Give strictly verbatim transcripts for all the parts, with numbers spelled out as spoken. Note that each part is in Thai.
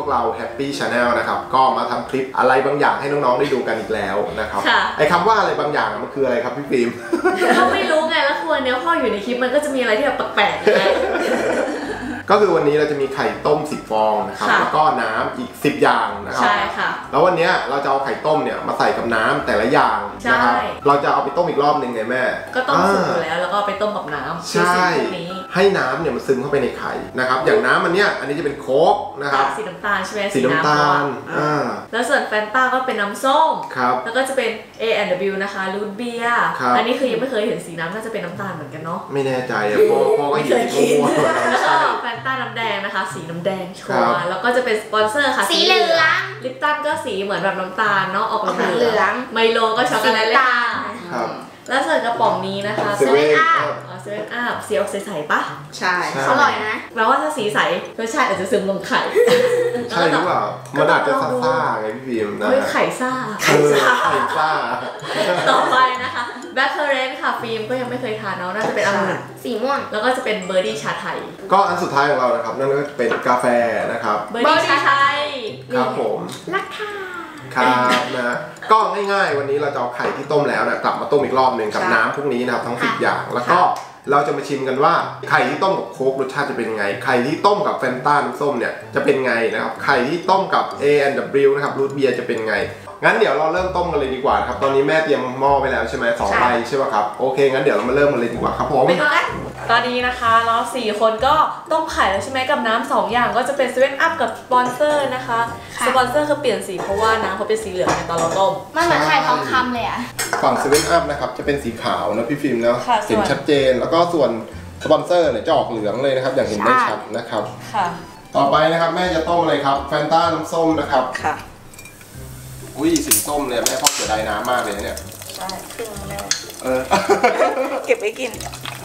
เรา Happy Channel นะครับก็มาทำคลิปอะไรบางอย่างให้น้องๆได้ดูกันอีกแล้วนะครับไอ้คำว่าอะไรบางอย่างมันคืออะไรครับพี่ฟิล์มเราไม่รู้ไงแล้วคือวันนี้พ่ออยู่ในคลิปมันก็จะมีอะไรที่แบบแปลกๆไงก็คือวันนี้เราจะมีไข่ต้มสิบฟองนะครับแล้วก็น้ำอีกสิบอย่างนะครับใช่ค่ะแล้ววันนี้เราจะเอาไข่ต้มเนี่ยมาใส่กับน้ำแต่ละอย่างนะครับเราจะเอาไปต้มอีกรอบหนึ่งไงแม่ก็ต้มสุกอยู่แล้วแล้วก็ไปต้มกับน้ำใช่ให้น้ำเนี่ยมันซึมเข้าไปในไข่นะครับอย่างน้ำอันเนี้ยอันนี้จะเป็นโค้กนะครับสีน้ำตาลใช่ไหมสีน้ำตาลอ่าแล้วส่วนแฟนต้าก็เป็นน้ำส้มครับแล้วก็จะเป็น เอ แอนด์ ดับเบิลยู นะคะรูทเบียร์อันนี้คือยังไม่เคยเห็นสีน้ำน่าจะเป็นน้ำตาลเหมือนกันเนาะไม่แน่ใจอ่ะพ่อพ่อก็เห็นที่มั่วแล้วก็แฟนต้าน้ำแดงนะคะสีน้ำแดงชัวร์แล้วก็จะเป็นสปอนเซอร์ค่ะสีเหลืองลิปตันก็สีเหมือนแบบน้ำตาลเนาะออกเหลืองไมโลก็ช็อกโกแลตเลยค่ะแล้วส่วนกระป๋องนี้นะคะเซเว่นอัพเซเว่นอัพสีออกใสๆปะใช่อร่อยนะแปลว่าถ้าสีใสรสชาติอาจจะซึมลงไข่ใช่หรือเปล่ามันอาจจะซ่าๆไงพี่บีมนะเฮ้ยไข่ซ่าไข่ซ่าไข่ซ่าต่อไปนะคะแบล็คเคอร์เรนต์ค่ะฟิล์มก็ยังไม่เคยทานเนาะน่าจะเป็นองุ่นสีม่วงแล้วก็จะเป็นเบอร์ดี้ชาไทยก็อันสุดท้ายของเรานะครับนั่นก็เป็นกาแฟนะครับเบอร์ดี้ชาไทยครับผมราคาครับนะก็ง่ายๆวันนี้เราจะเอาไข่ที่ต้มแล้วนะกลับมาต้มอีกรอบหนึ่งกับน้ำพวกนี้นะครับทั้งสิบอย่างแล้วก็เราจะมาชิมกันว่าไข่ที่ต้มกับโค้กรสชาติจะเป็นไงไข่ที่ต้มกับแฟนต้าน้ำส้มเนี่ยจะเป็นไงนะครับไข่ที่ต้มกับ เอ แอนด์ ดับเบิลยู นะครับรูทเบียร์จะเป็นไงงั้นเดี๋ยวเราเริ่มต้มกันเลยดีกว่าครับตอนนี้แม่เตรียมหม้อไปแล้วใช่ไหมสองใบใช่ป่ะครับโอเคงั้นเดี๋ยวเรามาเริ่มกันเลยดีกว่าครับผมตอนนี้นะคะเราสี่คนก็ต้มไข่แล้วใช่ไหมกับน้ำสองอย่างก็จะเป็นเซเว่นอัพกับสปอนเซอร์นะคะสปอนเซอร์คือเปลี่ยนสีเพราะว่าน้ำเขาเป็นสีเหลืองในตอนเราต้มมันเหมือนไข่ทองคำเลยอะฝั่งเซเว่นอัพนะครับจะเป็นสีขาวนะพี่ฟิล์มเนาะเห็นชัดเจนแล้วก็ส่วนสปอนเซอร์เนี่ยจะออกเหลืองเลยนะครับอย่างเห็นได้ชัดนะครับค่ะต่อไปนะครับแม่จะต้มอะไรครับแฟนต้าน้ำส้มนะครับค่ะอุ้ยสีส้มเลยแม่พ่อเสียดายน้ำมากเลยเนี่ยใช่ครึ่งแม่เออเก็บไว้กิน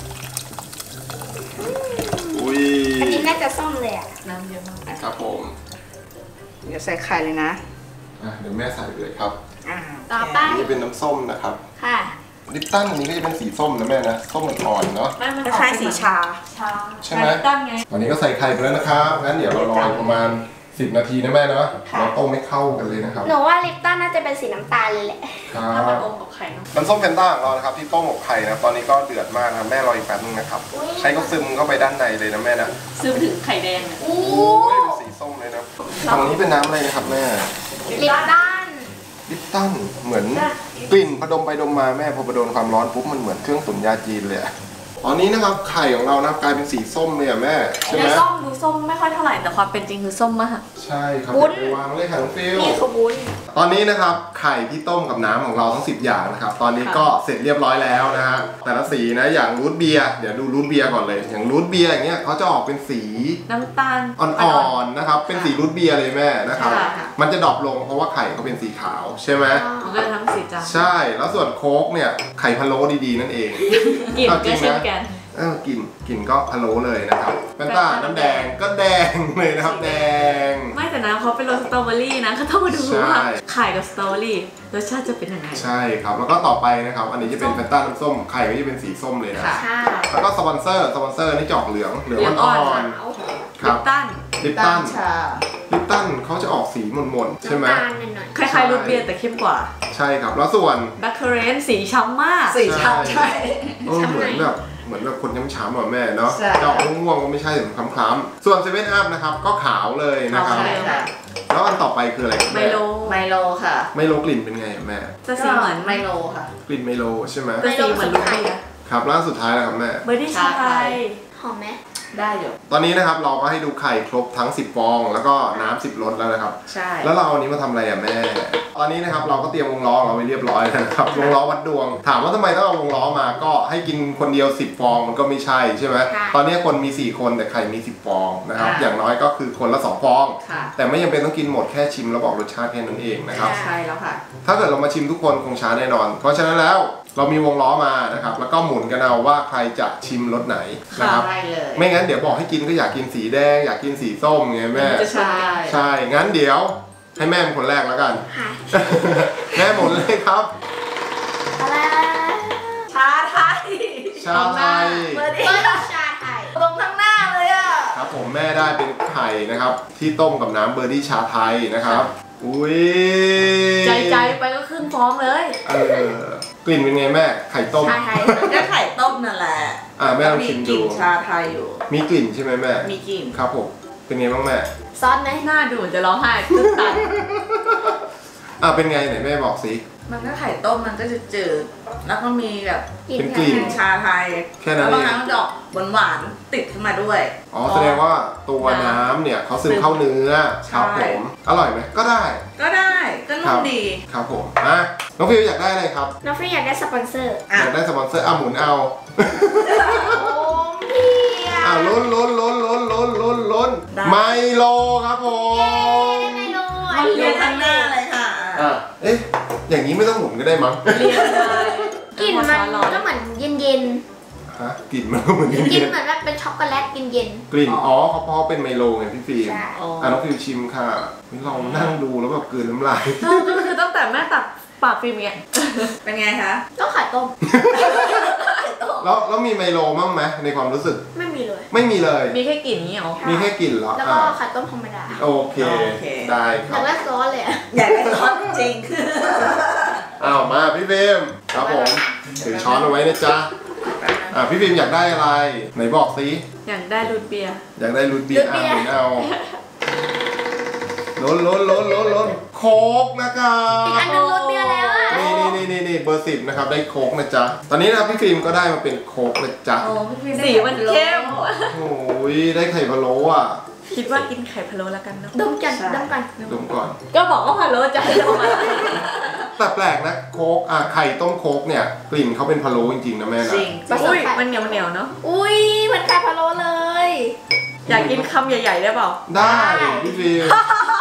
อุ้ยอันนี้น่าจะส้มเลยอะน้ำเยอะมากครับผมเดี๋ยวใส่ไข่เลยนะอ่ะเดี๋ยวแม่ใส่เลยครับต่อไปนี่เป็นน้ำส้มนะครับค่ะลิปตันอันนี้ก็จะเป็นสีส้มนะแม่นะส้มอ่อนๆเนาะคล้ายสีชาใช่ไหมวันนี้ก็ใส่ไข่ไปแล้วนะครับงั้นเดี๋ยวเรารอประมาณสิบนาทีนะแม่เนาะเราต้มไม่เข้ากันเลยนะครับหนูว่าลิปตันน่าจะเป็นสีน้ำตาลเลยแหละครับถ้ามันต้มกับไข่เนาะน้ำส้มแฟนต้าของเรานะครับที่ต้มกับไข่นะตอนนี้ก็เดือดมากนะแม่รออีกแป๊บนึงนะครับใช้ก็ซึมเข้าไปด้านในเลยนะแม่นะซึมถึงไข่แดงโอ้ยเป็นสีส้มเลยนะฝั่งนี้เป็นน้ำอะไรนะครับแม่ลิปตันลิปตันเหมือนกลิ่นพอดมไปดมมาแม่พอไปโดนความร้อนปุ๊บมันเหมือนเครื่องตุ๋นยาจีนเลยตอนนี้นะครับไข่ของเรานะกลายเป็นสีส้มเลยอ่ะแม่ใช่ไหมส้มดูส้มไม่ค่อยเท่าไหร่แต่ความเป็นจริงคือส้มมากใช่ครับวางเลยค่ะน้องฟิลนี่คือวุ้นตอนนี้นะครับไข่ที่ต้มกับน้ำของเราทั้งสิบอย่างนะครับตอนนี้ก็เสร็จเรียบร้อยแล้วนะฮะแต่ละสีนะอย่างรูทเบียร์เดี๋ยวดูรูทเบียร์ก่อนเลยอย่างรูทเบียร์อย่างเงี้ยเขาจะออกเป็นสีน้ำตาลอ่อนๆนะครับเป็นสีรูทเบียร์เลยแม่นะครับมันจะดรอปลงเพราะว่าไข่เขาเป็นสีขาวใช่ไหมมันก็ทั้งสีจางใช่แล้วส่วนโค้กเนี่ยไข่พะโล้ดีๆนั่นเองกลิ่นก็เช่นกันเออกลิ่นกลิ่นก็พะโล้เลยนะครับแฟนต้าน้ำแดงก็แดงเลยนะครับแดงไม่แต่น้ำเขาเป็นรสสตรอเบอรี่นะเขาต้องมาดูว่าไข่กับสตรอเบอรี่รสชาติจะเป็นยังไงใช่ครับแล้วก็ต่อไปนะครับอันนี้จะเป็นแฟนต้าน้ำส้มไข่ก็จะเป็นสีส้มเลยนะแล้วก็สปอนเซอร์สปอนเซอร์นี่จะออกเหลืองเหลืองอ่อนลิปตันลิปตันลิปตันเขาจะออกสีมนๆใช่ไหมคล้ายๆรูทเบียร์แต่เข้มกว่าใช่ครับแล้วส่วนแบล็คเคอร์เรนต์สีช้ำมากสีช้ำใช่เหมือนแบบเหมือนแบบคนช้ำๆอ่ะแม่เนาะจะออกม่วงๆก็ไม่ใช่ถึงคล้ำๆส่วนเซเว่นอัพนะครับก็ขาวเลยนะครับแล้วอันต่อไปคืออะไรไมโลไมโลค่ะไมโลกลิ่นเป็นไงแม่จะสีเหมือนไมโลค่ะกลิ่นไมโลใช่ไหมจะสีเหมือนลูกเบียร์ครับแล้วสุดท้ายแล้วครับแม่เบอร์ดี้ชาไทยหอมไหมได้อยู่ตอนนี้นะครับเราก็ให้ดูไข่ครบทั้งสิบฟองแล้วก็น้ำสิบรสแล้วนะครับใช่แล้วเราเอานี้มาทำอะไรอ่ะแม่ตอนนี้นะครับเราก็เตรียมวงล้อเราไว้เรียบร้อยแล้วนะครับวงล้อวัดดวงถามว่าทำไมต้องเอาวงล้อมาก็ให้กินคนเดียวสิบฟองมันก็ไม่ใช่ใช่ไหมตอนนี้คนมีสี่คนแต่ไข่มีสิบฟองนะครับอย่างน้อยก็คือคนละสองฟองแต่ไม่จำเป็นต้องกินหมดแค่ชิมแล้วบอกรสชาติแค่นั้นเองนะครับใช่แล้วค่ะถ้าเกิดเรามาชิมทุกคนคงช้าแน่นอนเพราะฉะนั้นแล้วเรามีวงล้อมานะครับแล้วก็หมุนกันเอาว่าใครจะชิมรสไหนนะครับไม่งั้นเดี๋ยวบอกให้กินก็อยากกินสีแดงอยากกินสีส้มไงแม่ใช่ใช่งั้นเดี๋ยวให้แม่เป็นคนแรกแล้วกันแม่หมุนเลยครับชาไทยชาไทยเบอร์ดี้ชาไทยตรงข้างหน้าเลยอ่ะครับผมแม่ได้เป็นไข่นะครับที่ต้มกับน้ำเบอร์ดี้ชาไทยนะครับอุ้ยใจใจไปก็ขึ้นฟองเลยเออกลิ่นเป็นไงแม่ไข่ต้มชาไทยก็ไข่ต้มนั่นแหละอ่าแม่ลองชิมมีกดูลิ่นชาไทยอยู่มีกลิ่นใช่ไหมแม่มีกลิ่นครับผมเป็นไงบ้างแม่ซอสไหมหน้าดูจะร้องไห้ตื้นตันอ่าเป็นไงไหนแม่บอกสิมันก็ไข่ต้มมันก็จะจืดแล้วก็มีแบบเป็นกลิ่นชาไทยแค่นั้นแล้วเอบางงครั้งมันจะออกหวานๆติดขึ้นมาด้วยอ๋อแสดงว่าตัวน้ำเนี่ยเขาซึมเข้าเนื้อครับผมอร่อยไหมก็ได้ก็ได้ก็นุ่มดีครับผมอ่ะน้องฟิวอยากได้อะไรครับน้องฟิวอยากได้สปอนเซอร์อ่ะอยากได้สปอนเซอร์อ่ะหมุนเอาโอ้พี่อะอ่ะล้นล้นล้นล้นล้นล้นล้นไมโลครับผมไม่รู้มัอันนเรีนี้ยงข้างหน้าเลยค่ะอ่ะเอ๊ะอย่างนี้ไม่ต้องหมุนก็ได้มั้งเรียนเลยกลิ่นมันก็เหมือนเย็นฮะกลิ่นมันก็เหมือนๆกลิ่นเย็นเหมือนแบบเป็นช็อกโกแลตเย็นๆกลิ่นอ๋อเขาเพราะเป็นไมโลไงพี่ฟิล์มใช่อ๋ออ่ะน้องฟิวชิมค่ะนี่ลองนั่งดูแล้วแบบกลืนน้ำลายเออก็คือตั้งแต่แม่ตัดปากฟิล์มเนี้ยเป็นไงคะๆก็ไข่ต้มแล้วแล้วมีไมโลมั้งไหมในความรู้สึกไม่มีเลยไม่มีเลยมีแค่กลิ่นนี้เหรอมีแค่กลิ่นเหรอแล้วก็อ่ะไข่ต้มธรรมดาโอเค ได้คอรัยาบกได้ซอสเลยอะอยากได้ซอสจริงอ้าวมาพี่ฟิล์มครับผมถือช้อนเอาไว้นะจ๊ะอ่ะพี่ฟิล์มอยากได้อะไร ไหนบอกสิอยากได้รูทเบียร์อยากได้รูทเบียร์อ่ะหมุนเอาล้นล้นล้นล้นล้นโค้กนะครับอีกอันหนึงรสเบียร์แล้วอะนี่นี่นี่นี่เบอร์สิบนะครับได้โค้กนะจ๊ะตอนนี้นะครับพี่ฟิล์มก็ได้มาเป็นโค้กนะจ๊ะโอ้พี่ฟิล์สีมันเข้มโอ้ยได้ไข่พะโล้อ่ะคิดว่ากินไข่พะโล้แล้วกันเนาะดมกันดมกันดมก่อนก็บอกว่าพะโล้จะให้ดมอะไรแต่แปลกนะโค้กอ่ะไข่ต้มโค้กเนี่ยกลิ่นเขาเป็นพะโล้จริงๆนะแม่จนะริงอุ้ยมันเหนียวเหนียวๆเนาะอุ้ยเหมือนไก่พะโล้เลยอยากกินคำใหญ่ๆได้เปล่าได้พี่ฟิล์ม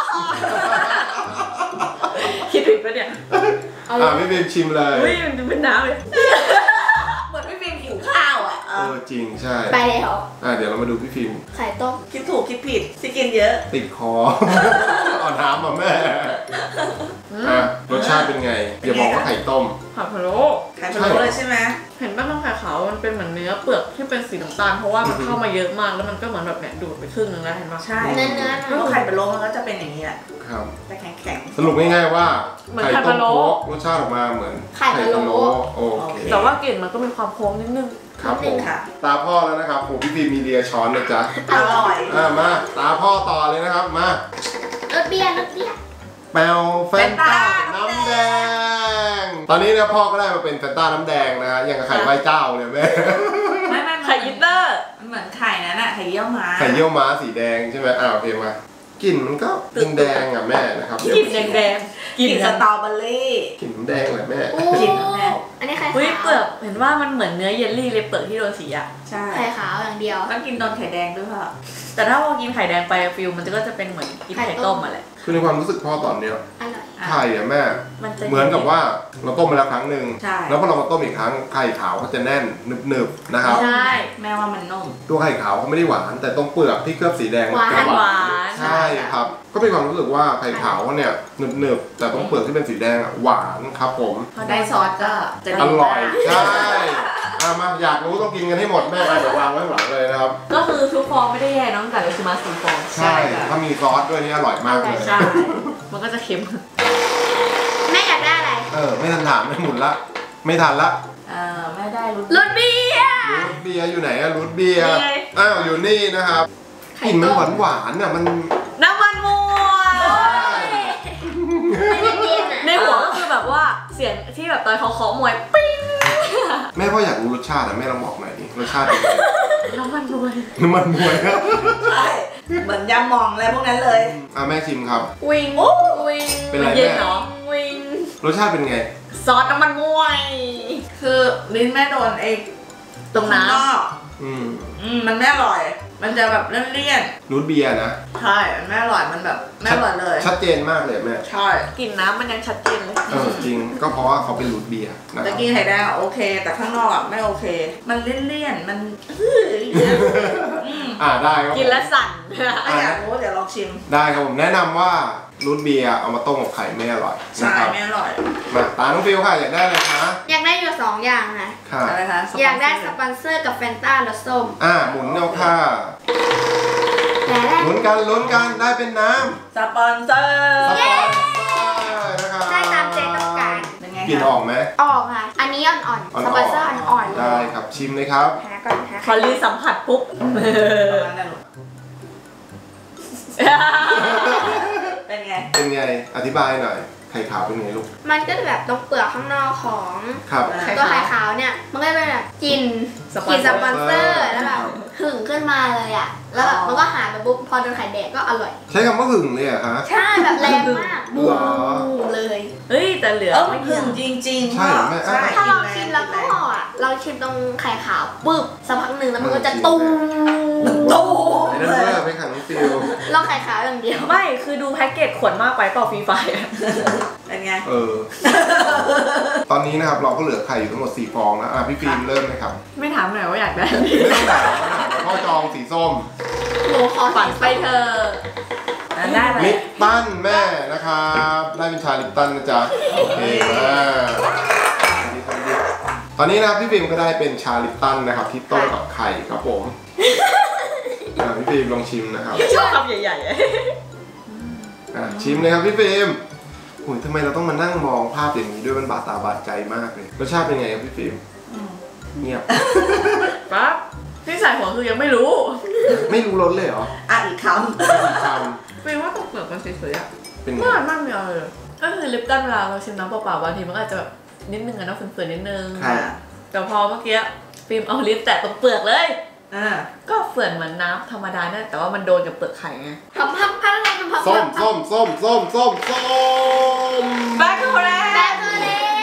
คิดผิดปะเนี่ยอ่ะพี่ฟิล์มชิมเลยอุ้ยมันเป็นน้ำเลยเหมือนพี่ฟิล์มหิวข้าวอ่ะเออจริงใช่ไปแล้วอ่ะเดี๋ยวเรามาดูพี่ฟิล์มไข่ต้มคิดถูกคิดผิดที่กินเยอะติดคอ เอาน้ำมาแม่อ่ะรสชาติเป็นไงอย่าบอกว่าไข่ต้มผัดพะโล้ไข่พะโล้เลยใช่ไหมเห็นป่ะน้องไข่ขาวมันเป็นเหมือนเนื้อเปลือกที่เป็นสีน้ำตาลเพราะว่ามันเข้ามาเยอะมากแล้วมันก็เหมือนแบบเนี่ยดูดไปครึ่งนึงแล้วเห็นป่ะใช่เนื้อเนื้อแล้วไข่พะโล้มันก็จะเป็นอย่างนี้แหละครับแต่แข็งแข็งสรุปง่ายๆว่าเหมือนไข่ไข่ต้พะมโล้โค้กรสชาติออกมาเหมือนโอเคแต่ว่ากลิ่นมันก็มีความโค้งนิดนึงครับผมตาพ่อแล้วนะครับผมพี่ฟิล์มมีเรียช้อนนะจ๊ะอร่อยอ่ะมาตาพ่อต่อเลยนะครับมารสเบียร์รสเบียร์แปลแฟนตาน้ำแดง ตอนนี้เนี่ยพ่อก็ได้มาเป็นแฟนตาน้ำแดงนะฮะอย่างกับไข่ไหว้เจ้าเลยแม่ไม่ไม่ไข่ยิตเตอร์มันเหมือนไข่นั้นอะไข่เยี่ยวม้าไข่เยี่ยวม้าสีแดงใช่ไหมอ้าวโอเคมากลิ่นมันก็แดงๆอ่ะแม่นะครับกลิ่นแดงๆกลิ่นสตรอเบอรี่กลิ่นแดงเลยแม่โอ้กินแม่อันนี้ไข่อุ้ยขาวเปลือกเห็นว่ามันเหมือนเนื้อเยลลี่เลยเปลือกที่โดนสีอะใช่ไข่ขาวอย่างเดียวต้องกินโดนไข่แดงด้วยค่ะแต่ถ้าพอกินไข่แดงไปฟิลมันก็จะเป็นเหมือนกินไข่ต้มมาแหละคือในความรู้สึกพ่อตอนเนี้ยอร่อยไข่อะแม่มันจะเหมือนกับว่าเราต้มมาแล้วครั้งหนึ่งใช่แล้วพอเรามาต้มอีกครั้งไข่ขาวก็จะแน่นหนึบๆนะครับใช่แม่ว่ามันนุ่มตัวไข่ขาวเขาไม่ได้หวาน แต่ตรงเปลือกที่เคลือบสีแดงหวานจะหวานใช่ครับ ก็มีความรู้สึกว่าไข่ขาวเนี่ยหนึบๆแต่ตรงเปลือกที่เป็นสีแดงอะหวานครับผมพอได้ซอสก็จะอดีร่อยมากใช่อ่ะมาอยากรู้ต้องกินกันให้หมดแม่ไปเดี๋ยววางไว้ข้างหลังเลยนะครับก็คือทุกฟองไม่ได้แย่น้องไก่เลยคือมาสี่ฟองใช่ถ้ามีซอสด้วยนี่อร่อยมากเลยใช่ มันก็จะเค็มแม่อยากได้อะไรเออไม่ทันถามไม่หมุนละ ไม่ทันละเออไม่ได้รู้รสเบียร์รูทเบียร์อยู่ไหนอะรูทเบียร์นี่ไงอ้าวอยู่นี่นะครับไข่กลิ่นมันต้หวาม นหวานๆอะมันน้ำมันมวยไม่ได้กินอ่ะในหัวก็คือแบบว่าเสียงที่แบบตอนเขาเคาะมวยปิ้งแม่พ่ออยากรู้รสชาติอะแม่ลองบอกหน่อยดิรสชาติเป็นไงน้ำมันมวยน้ำมันมวยครับใช่เหมือนยำมองอะไรพวกนั้นเลยอ่ะแม่ชิมครับวิงวิงเป็นไรมัเย็นแม่เนาะวิงรสชาติเป็นไงซอสน้ำมันมวยคือลิ้นแม่โดนไอ้ตรงน้ำข้างอกอืมอืมมันไม่อร่อย มันจะแบบเลี่ยนรูทเบียร์นะๆใช่มันไม่อร่อยมันแบบไม่อร่อยเลยชัดเจนมากเลยแม่ใช่กลิ่นน้ำมันยังชัดเจนเลยเออจริงก็เพราะว่าเขาเป็นรูทเบียร์นะคแต่รับกินไข่แดงอะโอเค แต่ข้างนอกอะไม่โอเค มันเลี่ยนๆมันอื้ออย่างเงี้ยอืมอ่าได้ครับผมกินแล้วสั่นถ้าอยากรู้เดี๋ยวลองชิมได้ครับผมแนะนำว่ารูทเบียร์เอามาต้มกับไข่ไม่อร่อยใช่นะครับไม่อร่อยมาตาน้องฟิวค่ะอยากได้อะไรคะอยากได้อยู่สองอย่างค่ะค่ะอะไรคะอยากได้สปอนเซอร์กับแฟนต้ารสส้มอ่าหมุนเอาค่ะลุ้นกันลุ้นกันได้เป็นน้สปอนเซอร์ำสปอนเซอร์นะครับได้ตามใจต้องการเป็นไงกลิ่นออกไหมออกค่ะ อันนี้อ่อนๆ สปอนเซอร์อ่อนๆเลได้ยครับชิมเลยครับหาก่อนหาพอรีสัมผัสปุ๊บประมาณนั้นลูกเป็นไงเป็นไงอธิบายหน่อยไข่ขาวเป็นไงลูกมันก็จะแบบตรงเปลือกข้างนอกของครับไข่ตัวขาวไข่ขาวเนี่ย มันก็จะเป็นแบบกลิ่นสปอนกลิ่นเซสอร์ปอนเซอร์แล้วแบบหึ่งขึ้นมาเลยอ่ะ แล้วแบบมันก็หายไปปุ๊บพอโดนไข่แดดก็อร่อยใช้คำว่าหึงเลยเหรอะฮะใช่แบบแรงมากบูเหรอมเลยเฮ้ยแต่เหลือเออไม่มันเยถึอะงจริงๆใช่เหรอแม่ใช่ถ้าลองชิมแล้วก็อ่ะเราชิมตรงไข่ขาวปุ๊บสักพักหนึ่งแล้วมันก็จะตุ้มตู้ไอ้นั่นเพื่อไม่ขังน้องฟิวลองไข่ขาวอย่างเดียวไม่คือดูแพ็กเกจขวดมากไปเปล่าฟรีไฟอะเป็นไงเออ ตอนนี้นะครับเราก็เหลือไข่อยู่ทั้งหมดสี่ฟองแล้วอ่ะพี่ฟิล์มเริ่มเลยครับไม่ถามหน่อยว่าอยากได้ไม่ต้องด่าเดี๋ยวพ่อจองสีส้มหนูขอฝันไปเธออ่ะได้ไหมลิปตันแม่นะครับได้เป็นชาลิปตันนะจ๊ะโอเคมาตอนนี้นะครับพี่ฟิล์มก็ได้เป็นชาลิปตันนะครับที่ต้มกับไข่ครับผมอ่ะพี่ฟิล์มลองชิมนะครับชอบคำใหญ่ๆอ่ะชิมเลยครับพี่ฟิล์มโอ้ยทำไมเราต้องมานั่งมองภาพอย่างนี้ด้วยมันบาดตาบาดใจมากเลยรสชาติเป็นไงครับพี่ฟิล์มอืมเงียบปั๊บที่ใส่หัวคือยังไม่รู้ไม่รู้รสเลยเหรออ่ะอีกคทฟิลว่าตกเปลือกมันสวยๆอะำเป็นไงไม่มันไม่เอาเลยก็คือลิปตันเวลาเราชิมน้ำเปล่าๆบางทีมันก็อาจจะแบบนิดนึงอะเนาะฝืนๆนิดนึงำค่ะแต่พอเมื่อกี้ฟิล์มเอาลิปแตะตรงเปลือกเลยอ่าก็เฝื่อนเหมือนน้ำธรรมดานั่นแต่ว่ามันโดนกับเปลือกไข่ไงพับพับพับพับพับส้มส้มส้มส้มส้มส้มแบ็คโคแรแบ็คเลย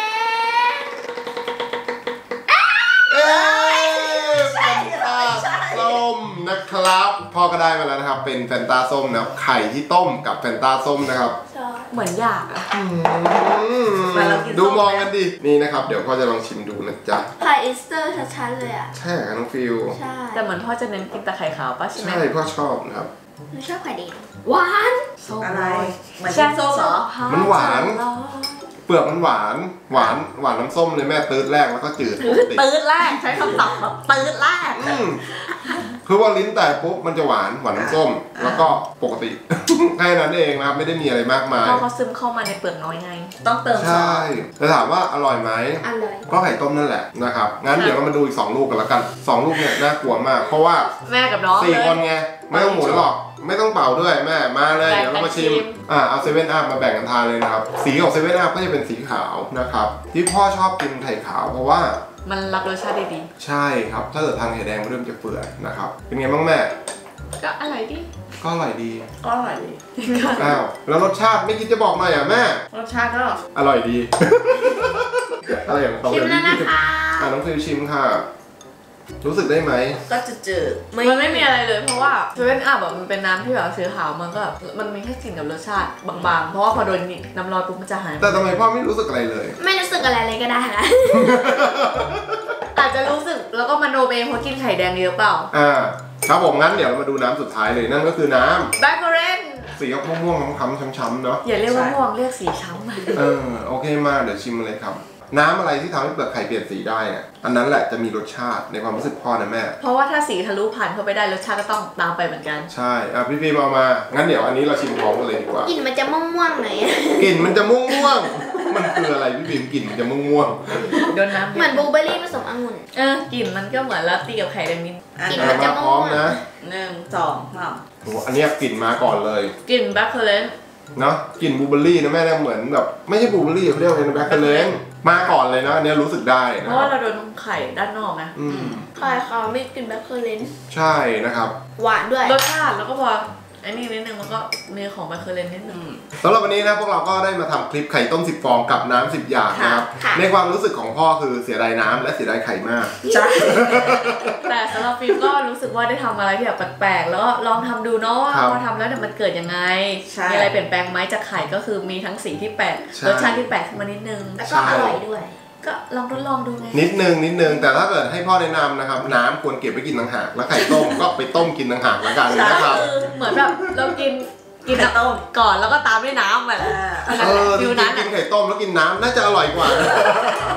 เอ๊ะแฟนตาส้มนะครับพ่อก็ได้มาแล้วนะครับ เป็นแฟนตาส้มนะครับไข่ที่ต้มกับแฟนตาส้มนะครับเหมือนอยากอะอืมดูมองกันดินี่นะครับเดี๋ยวพ่อจะลองชิมดูนะจ๊ะไข่อีสเตอร์ชัดๆเลยอ่ะใช่ครับน้องฟิวใช่แต่เหมือนพ่อจะเน้นกินแต่ไข่ขาวป่ะใช่ไหมใช่พ่อชอบนะครับหนูชอบไข่แดงหวานส้มอะไรเหมือนแช่ส้มเหรอมันหวาน เปลือกมันหวานหวานหวานน้ำส้มเลยแม่ตื้ดแรกแล้วก็จืดปกติตืดแรกใช้คำศัพท์แบบตืดแรกอืมคือว่าลิ้นแตกปุ๊บมันจะหวานหวานน้ำส้ม แล้วก็ปกติ แค่นั้นเองนะครับไม่ได้มีอะไรมากมายเพราะเขาซึมเข้ามาในเปลือกน้อยไงต้องเติมซอใช่สแต่ถามว่าอร่อยไหมอร่อยก็ไข่ต้มนั่นแหละนะครับงั้นเดี๋ยวเรามาดูอีกสองลูกกันละกันสองลูกเนี่ยน่ากลัวมาก เพราะว่าแม่กับน้องสี่เลยคนไงไม่ต้องหมุนหรอกไม่ต้องเป่าด้วยแม่มาเลยแบ่งเดี๋ยวเรามาชิมกันชิมอ่าเอาเซเว่นอัพมาแบ่งกันทานเลยนะครับสีของเซเว่นอัพก็จะเป็นสีขาวนะครับที่พ่อชอบกินไข่ขาวเพราะว่ามันรับรสชาติดีใช่ครับถ้าเกิดทานไข่แดงมันเริ่มจะเปื่อยนะครับเป็นไงบ้างแม่ๆก็อร่อยดีก็อร่อยดีก็อร่อยดีอ้าวแล้วรสชาติไม่คิดจะบอกหน่อยอ่ะแม่รสชาติก็อร่อยดี อะไรอย่างเขาชิมแล้วนะคะอ่าน้องฟิวชิมค่ะ รู้สึกได้ไหมก็จะจืดมันไม่มีอะไรเลยเพราะว่าเซเว่นอัพแบบมันเป็นน้ำที่แบบสีขาวมันก็แบบมันมีแค่กลิ่นกับรสชาติบางๆ เพราะว่าพอโดนน้ำร้อนปุ๊บมันจะหายแต่ทำไมพ่อไม่รู้สึกอะไรเลยไม่รู้สึกอะไรเลยก็ได้ค่ะอาจจะรู้สึกแล้วก็มโนเองเพราะกินไข่แดงเยอะเปล่าอ่าครับผมงั้นเดี๋ยวเรามาดูน้ำสุดท้ายเลยนั่นก็คือน้ำแบ็คโคเรนสีออกม่วงๆค้ำๆช้ำๆเนาะอย่าเรียกว่าม่วงเรียกสีช้ำเออโอเคมากเดี๋ยวชิมเลยครับ น้ำอะไรที่ทำให้เปลือกไข่เปลี่ยนสีได้เนี่ยอันนั้นแหละจะมีรสชาติในความรู้สึกพ่อนะแม่เพราะว่าถ้าสีทะลุผ่านเข้าไปได้รสชาติก็ต้องตามไปเหมือนกันใช่อ่ะพี่พีมเอามางั้นเดี๋ยวอันนี้เราชิมพร้อมกันเลยดีกว่ากลิ่นมันจะม่วงๆหน่อยกลิ่นมันจะม่วงๆมันคืออะไรพี่พีมกลิ่นมันจะม่วงโดนน้ำเหมือนบลูเบอร์รี่ผสมองุ่นเออกลิ่นมันก็เหมือนลาตีกับไข่แดงนิดอันกิๆนอ่ะมันจะมาพร้อมนะหนึ่งสองสามโอ้อันเนี้ยกลิ่นมาก่อนเลยกลิ่นแบ็คโคเรนเนาะกลิ่นบลูเบอร์รี่นะแม่เนี่ยเหมือนแบบไม่ใช่บลูเบอร์รี่เขาเรียกว่าอะไรนะแบล็คเกอร์เลนมาก่อนเลยนะอันเนี้ยรู้สึกได้เพนะราะคว่ารับเราโดนไข่ด้านนอกไงอืมไข่ขาวไม่กลิ่นแบล็คเคอร์เรนต์ใช่นะครับหวานด้วยรสชาติแล้วก็พอไอ้นี่นิดนึงมันก็มีของแบ็คโคเรนนิดนึงสำหรับวันนี้นะพวกเราก็ได้มาทำคลิปไข่ต้มสิบฟองกับน้ำสิบอย่างนะครับค่ะในความรู้สึกของพ่อคือเสียดายน้ำและเสียดายไข่มากใช่แต่สำหรับฟิล์มก็รู้สึกว่าได้ทำอะไรที่แบบแปลกๆแล้วก็ลองทำดูเนาะว่าครับพอทำแล้วเนี่ยมันเกิดยังไงใช่มีอะไรเปลี่ยนแปลงไหมจากไข่ก็คือมีทั้งสีที่แปลกใช่รสชาติที่แปลกขึ้นมานิดนึงแล้วก็อร่อยด้วยก็ลองทดลองดูไงนิดนึงนิดนึงแต่ถ้าเกิดให้พ่อแนะนำนะครับ น้ำควรเก็บไว้กินต่างหากแล้วไข่ต้ม ก็ไปต้มกินต่างหากแล้วกันนะครับคือเหมือนแบบเรากินกินไข่ต้มก่อนแล้วก็ตามด้วยน้ำแบบอ่าอันนั้นเอแหละอจฟิริวงนั้นๆกิอะนไข่ต้มแล้วกินน้ำน่าจะอร่อยกว่า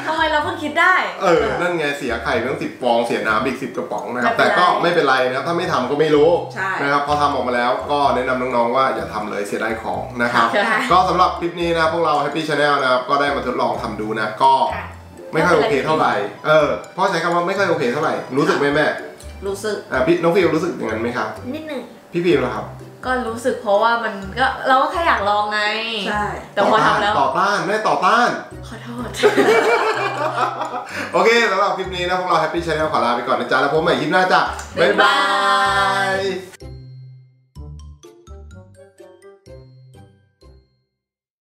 ทำไมเราเพิ่งคิดได้เออ นั่นไงเสียไข่ไปตั้งสิบฟองเสียน้ำอีกสิบกระป๋องนะครับไม่เป็นไรแต่ก็ไม่เป็นไรนะครับ ถ้าไม่ทำก็ไม่รู้ใช่นะครับ พอทำออกมาแล้วก็แนะนำน้องๆว่าอย่าทำเลยเสียดายของนะครับค่ะก็สำหรับคลิปนี้นะพวกเรา Happy Channel นะครับ ก็ได้มาทดลองทำดูนะ ก็ไม่ค่อยโอเคเท่าไหร่ เออพ่อใช้คำว่าไม่ค่อยโอเคเท่าไหร่ รู้สึกไหมแม่รู้สึกอ่าพี่น้องฟิวรู้สึกอย่างนั้นไหมครับนิดหนึ่งพี่ฟิวล่ะครับก็รู้สึกเพราะว่ามันก็เราก็แค่อยากลองไงใช่แต่พอทำแล้วต่อต้านแม่ต่อต้านขอโทษโอเคสำหรับคลิปนี้นะพวกเรา Happy Channel ขอลาไปก่อนนะจ๊ะแล้วพบใหม่คลิปหน้าจ้ะบ๊ายบาย